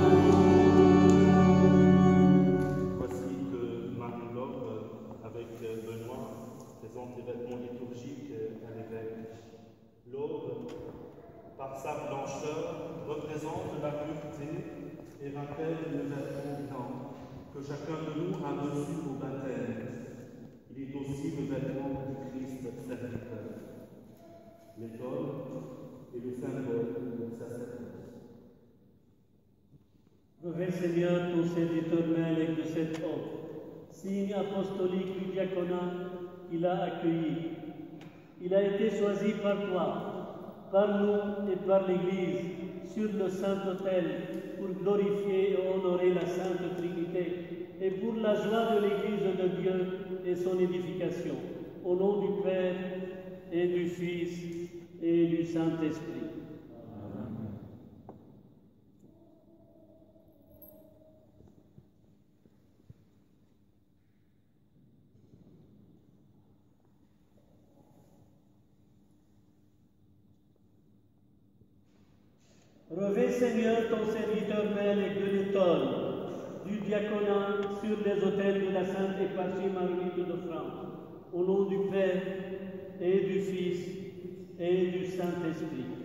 Voici que Marie-Laure, avec Benoît, présente les vêtements liturgiques à l'évêque. L'aube, par sa blancheur, représente la pureté et rappelle le vêtement blanc que chacun de nous a reçu au baptême. Il est aussi le vêtement du Christ serviteur. L'étole est le symbole du sacerdoce. Revêt Seigneur ton serviteur mêle de cette offre, signe apostolique du diaconat qu'il a accueilli. Il a été choisi par toi, par nous et par l'Église, sur le Saint-Autel, pour glorifier et honorer la Sainte Trinité, et pour la joie de l'Église de Dieu et son édification, au nom du Père et du Fils et du Saint-Esprit. Revêt Seigneur ton serviteur mêle de l'étole, du diaconat sur les autels de la Sainte Éparchie Marguerite de France, au nom du Père et du Fils et du Saint-Esprit.